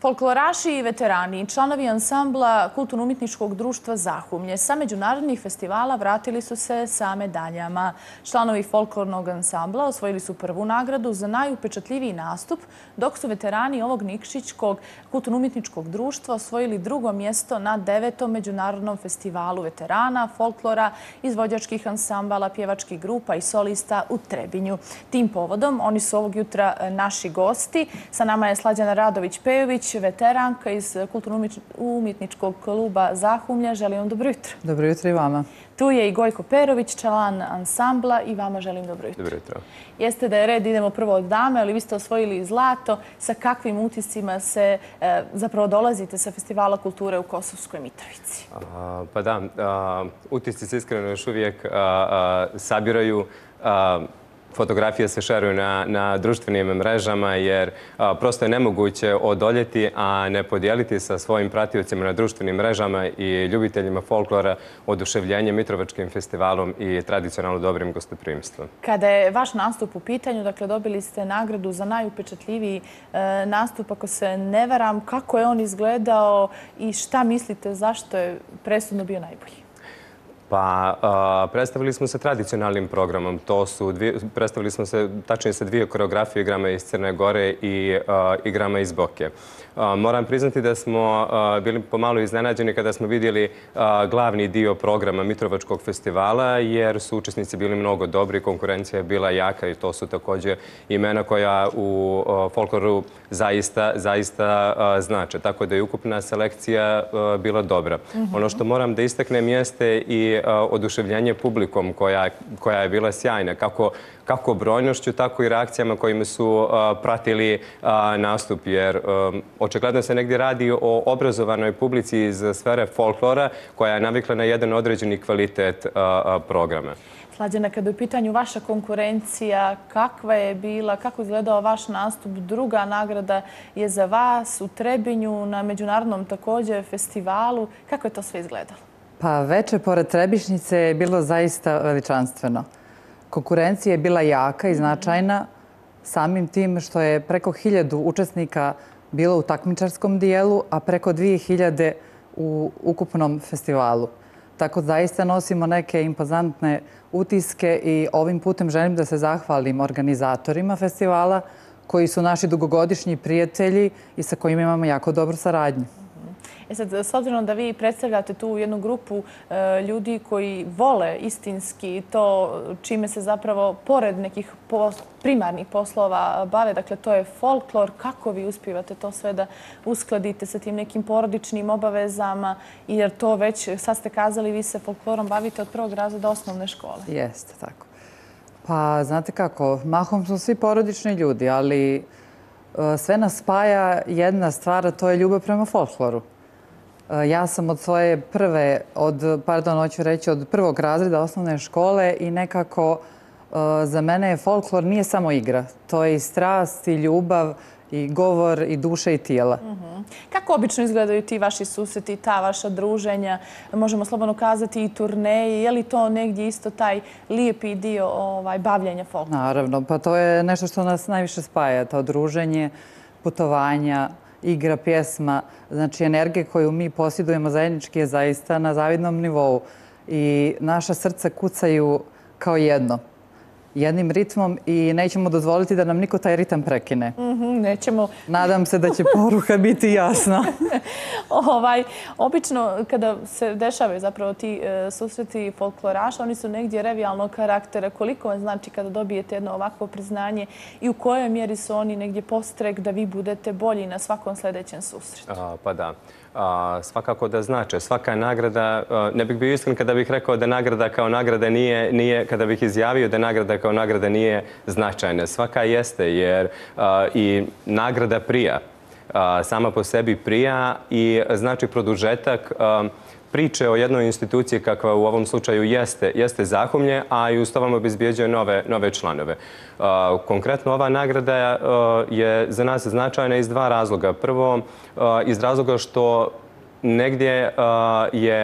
Folkloraši i veterani i članovi ansambla Kulturno-umjetničkog društva Zahumlje sa međunarodnih festivala vratili su se sa medaljama. Članovi folklornog ansambla osvojili su prvu nagradu za najupečatljiviji nastup, dok su veterani ovog Nikšićkog Kulturno-umjetničkog društva osvojili drugo mjesto na 9. međunarodnom festivalu veterana, folklora, izvođačkih ansambala, pjevačkih grupa i solista u Trebinju. Tim povodom oni su ovog jutra naši gosti. Sa nama je Slađana Radović-Pejović, veteranka iz Kulturno-umjetničkog kluba Zahumlja. Želim vam dobro jutro. Dobro jutro i vama. Tu je i Gojko Perović, član ansambla, i vama želim dobro jutro. Dobro jutro. Jeste da je red, idemo prvo od dame, ali vi ste osvojili zlato. Sa kakvim utiscima se zapravo dolazite sa Festivala kulture u Kosovskoj Mitrovici? Pa da, utisci se iskreno još uvijek sabiraju. Fotografije se šeruju na društvenim mrežama jer prosto je nemoguće odoljeti, a ne podijeliti sa svojim pratiocima na društvenim mrežama i ljubiteljima folklora oduševljenje Mitrovačkim festivalom i tradicionalno dobrim gostoprimstvom. Kada je vaš nastup u pitanju, dakle dobili ste nagradu za najupečatljiviji nastup, ako se ne varam, kako je on izgledao i šta mislite zašto je presudno bio najbolji? Pa, predstavili smo se tradicionalnim programom. Predstavili smo se, tačnije sa dvije koreografije, igrama iz Crne Gore i igrama iz Boke. Moram priznati da smo bili pomalo iznenađeni kada smo vidjeli glavni dio programa Mitrovačkog festivala, jer su učesnici bili mnogo dobri, konkurencija je bila jaka i to su također imena koja u folkloru zaista znače. Tako da je ukupna selekcija bila dobra. Ono što moram da istaknem jeste i oduševljenje publikom koja je bila sjajna, kako brojnošću, tako i reakcijama kojima su pratili nastup, jer očigledno se negdje radi o obrazovanoj publici iz sfere folklora koja je navikla na jedan određeni kvalitet programa. Slađana, kada je u pitanju vaša konkurencija, kakva je bila, kako je izgledao vaš nastup? Druga nagrada je za vas u Trebinju na međunarodnom također festivalu. Kako je to sve izgledalo? Pa veče pored Trebišnjice je bilo zaista veličanstveno. Konkurencija je bila jaka i značajna samim tim što je preko 1000 učesnika bilo u takmičarskom dijelu, a preko 2000 u ukupnom festivalu. Tako zaista nosimo neke impozantne utiske i ovim putem želim da se zahvalim organizatorima festivala koji su naši dugogodišnji prijatelji i sa kojima imamo jako dobru saradnju. Sad, s obzirom da vi predstavljate tu jednu grupu ljudi koji vole istinski to čime se zapravo pored nekih primarnih poslova bave, dakle to je folklor, kako vi uspijevate to sve da uskladite sa tim nekim porodičnim obavezama, jer to već, sad ste kazali, vi se folklorom bavite od prvog razreda osnovne škole. Jeste, tako. Pa, znate kako, mahom smo svi porodični ljudi, ali sve nas spaja jedna stvar, a to je ljubav prema folkloru. Ja sam od svoje od prvog razreda osnovne škole i nekako za mene folklor nije samo igra. To je i strast, i ljubav, i govor, i duša, i tijela. Kako obično izgledaju ti vaši susreti, ta vaša druženja? Možemo slobodno kazati i turneje. Je li to negdje isto taj lijepi dio bavljenja folklorom? Naravno, pa to je nešto što nas najviše spaja. To druženje, putovanja, igra, pjesma, znači energije koju mi posjedujemo zajednički je zaista na zavidnom nivou i naša srca kucaju kao jednim ritmom i nećemo dozvoliti da nam niko taj ritam prekine. Nećemo. Nadam se da će poruka biti jasna. Obično kada se dešavaju zapravo ti susreti folkloraša, oni su negdje revijalnog karaktera. Koliko vam znači kada dobijete jedno ovakvo priznanje i u kojoj mjeri su oni negdje postrek da vi budete bolji na svakom sljedećem susretu? Pa da. Svakako da znače. Svaka nagrada, ne bih bio iskren kada bih rekao da nagrada kao nagrada nije, kada bih izjavio da nagrada kao nagrada nije značajna. Svaka jeste, jer i nagrada prija. Sama po sebi prija i znači produžetak priče o jednoj instituciji kakva u ovom slučaju jeste Zahumlje, a i uz to vam obezbjeđuje nove članove. Konkretno ova nagrada je za nas značajna iz dva razloga. Prvo, iz razloga što negdje je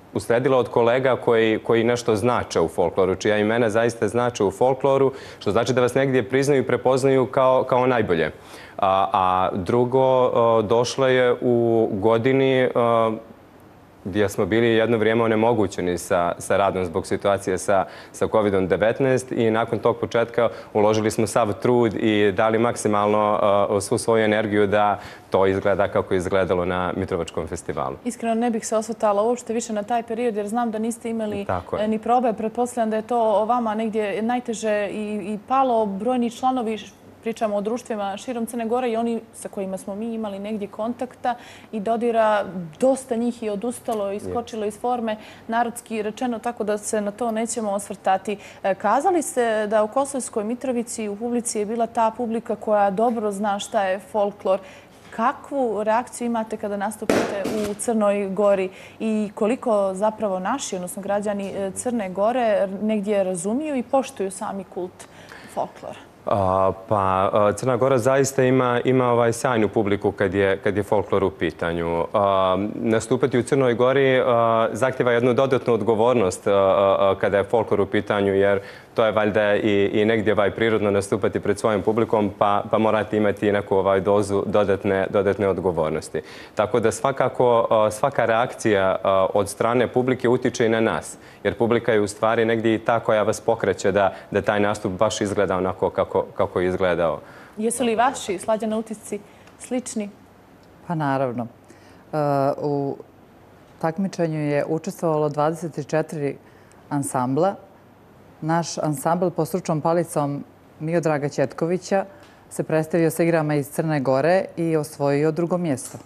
usledila od kolega koji nešto znače u folkloru, čija imena zaista znače u folkloru, što znači da vas negdje priznaju i prepoznaju kao najbolje. A drugo, došla je u godini gdje smo bili jedno vrijeme onemogućeni sa radom zbog situacije sa COVID-19 i nakon tog početka uložili smo sav trud i dali maksimalno svu svoju energiju da to izgleda kako je izgledalo na Mitrovačkom festivalu. Iskreno ne bih se osvrtala uopšte više na taj period jer znam da niste imali ni probe. Pretpostavljam da je to vama negdje najteže i palo. Brojni članovi, pričamo o društvima širom Crne Gore i oni sa kojima smo mi imali negdje kontakta i dodira, dosta njih je odustalo i iskočilo iz forme, narodski rečeno, tako da se na to nećemo osvrtati. Kazali ste da u Kosovskoj Mitrovici u publici je bila ta publika koja dobro zna šta je folklor. Kakvu reakciju imate kada nastupite u Crnoj Gori i koliko zapravo naši, odnosno građani Crne Gore, negdje razumiju i poštuju sami kult folklora? Pa Crna Gora zaista ima sjajnu publiku kad je folklor u pitanju. Nastupati u Crnoj Gori zahtjeva jednu dodatnu odgovornost kada je folklor u pitanju, jer to je valjda i negdje prirodno nastupati pred svojim publikom, pa morate imati neku dozu dodatne odgovornosti. Tako da svakako svaka reakcija od strane publike utiče i na nas, jer publika je u stvari negdje i ta koja vas pokreće da taj nastup baš izgleda onako kako je izgledao. Jesu li vaši, Slađana, utisci slični? Pa naravno. U takmičenju je učestvovalo 24 ansambla. Naš ansambl pod stručnom palicom Miodraga Ćetkovića se predstavio sa igrama iz Crne Gore i osvojio drugo mjesto.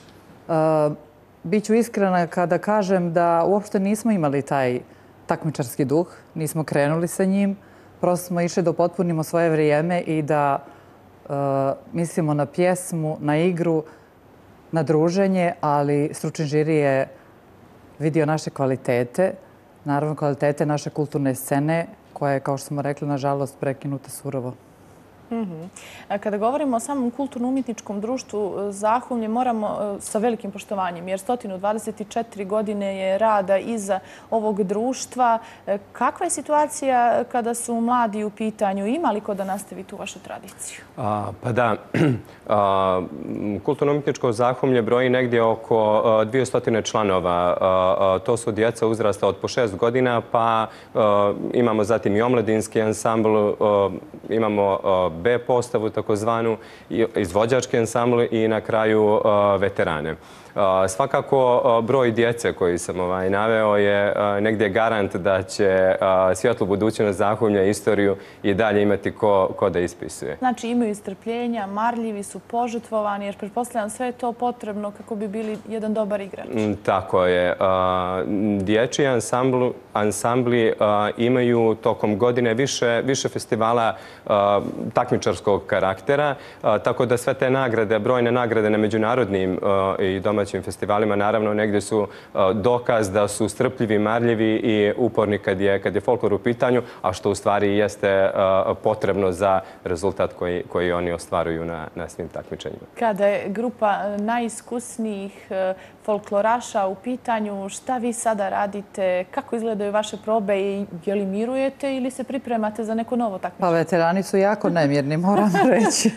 Biću iskrena kada kažem da uopšte nismo imali taj takmičarski duh, nismo krenuli sa njim, prosto smo išli da upotpunimo svoje vrijeme i da mislimo na pjesmu, na igru, na druženje, ali stručni žiri je vidio naše kvalitete, naravno kvalitete naše kulturne scene, koja je, kao što smo rekli, nažalost prekinuta surovo. Kada govorimo o samom kulturno-umjetničkom društvu Zahumlje, moramo sa velikim poštovanjem, jer 124 godine je rada iza ovog društva. Kakva je situacija kada su mladi u pitanju? Ima li ko da nastavi tu vašu tradiciju? Pa da, kulturno-umjetničko Zahumlje broji negdje oko 200 članova. To su djeca uzrasta od po 6 godina, pa imamo zatim i omladinski ansambl, imamo B postavu, takozvanu, izvođački ansambl i na kraju veterane. Svakako broj djece koji sam naveo je negdje garant da će svjetlu budućnost Zahumlja i istoriju i dalje imati ko da ispisuje. Znači imaju strpljenja, marljivi su, požrtvovani, jer pretpostavljam sve je to potrebno kako bi bili jedan dobar igrač. Tako je. Dječji ansambli imaju tokom godine više festivala takmičarskog karaktera, tako da sve te nagrade, brojne nagrade na međunarodnim i domaćim festivalima, naravno, negdje su dokaz da su strpljivi, marljivi i uporni kad je folklor u pitanju, a što u stvari jeste potrebno za rezultat koji oni ostvaruju na svim takmičenjima. Kada je grupa najiskusnijih folkloraša u pitanju, šta vi sada radite? Kako izgledaju vaše probe i je li mirujete ili se pripremate za neko novo takmičenje? Pa veterani su jako nemirni, moram reći.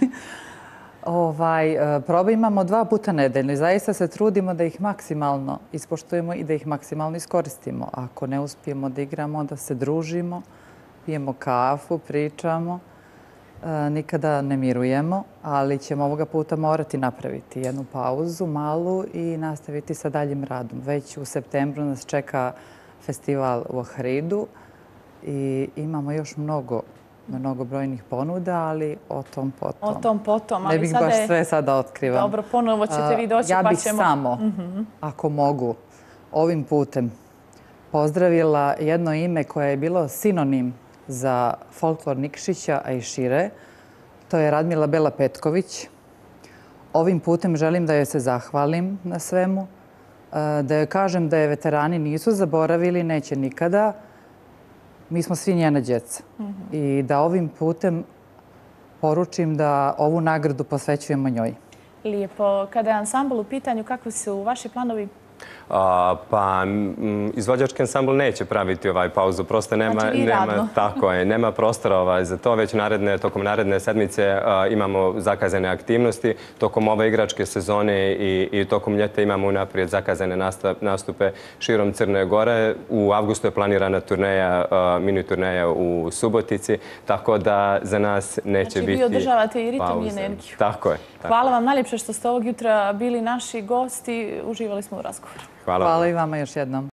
Probe imamo 2 puta nedeljno i zaista se trudimo da ih maksimalno ispoštujemo i da ih maksimalno iskoristimo. Ako ne uspijemo da igramo, onda se družimo, pijemo kafu, pričamo. Nikada ne mirujemo, ali ćemo ovoga puta morati napraviti jednu pauzu, malu, i nastaviti sa daljim radom. Već u septembru nas čeka festival u Ohridu i imamo još mnogobrojnih ponuda, ali o tom potom. O tom potom. Ne bih baš sve sada otkrivam. Dobro, ponovo ćete vi doći ja pa bih ćemo... samo, ako mogu, ovim putem pozdravila jedno ime koje je bilo sinonim za folklor Nikšića, a i šire. To je Radmila Bela Petković. Ovim putem želim da joj se zahvalim na svemu, da joj kažem da je veterani nisu zaboravili, neće nikada. Mi smo svi njena djeca. I da ovim putem poručim da ovu nagradu posvećujemo njoj. Lijepo. Kada je ansambl u pitanju, kakvi su vaši planovi Pa izvođački ansambl neće praviti pauzu, prosto nema prostora za to, već tokom naredne sedmice imamo zakazane aktivnosti, tokom ove igračke sezone i tokom ljeta imamo unaprijed zakazane nastupe širom Crne Gore. U avgustu je planirana mini turneja u Subotici, tako da za nas neće biti pauze. Vi održavate i ritam i energiju. Tako je. Hvala vam najljepše što ste ovog jutra bili naši gosti. Uživali smo u razgovoru. Hvala i vama još jednom.